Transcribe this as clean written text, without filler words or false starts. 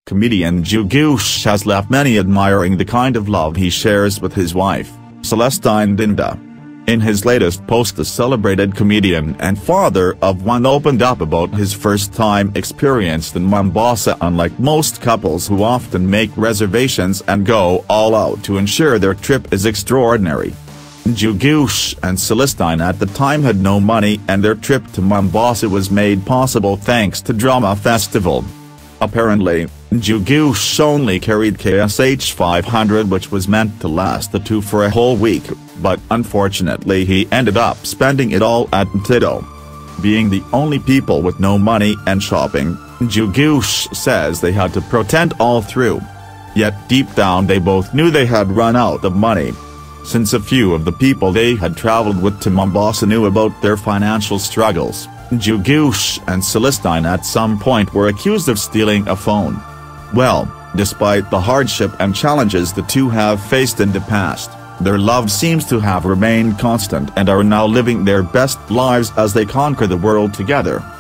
comedian Djigouche has left many admiring the kind of love he shares with his wife, Celestine Dinda. In his latest post, the celebrated comedian and father of one opened up about his first-time experience in Mombasa. Unlike most couples who often make reservations and go all out to ensure their trip is extraordinary, Djigouche and Celestine at the time had no money, and their trip to Mombasa was made possible thanks to Drama Festival. Apparently, Djigouche only carried KSH 500, which was meant to last the two for a whole week, but unfortunately he ended up spending it all at Mtito. Being the only people with no money and shopping, Djigouche says they had to pretend all through. Yet deep down they both knew they had run out of money, since a few of the people they had traveled with to Mombasa knew about their financial struggles. Djigouche and Celestine at some point were accused of stealing a phone. Well, despite the hardship and challenges the two have faced in the past, their love seems to have remained constant and are now living their best lives as they conquer the world together.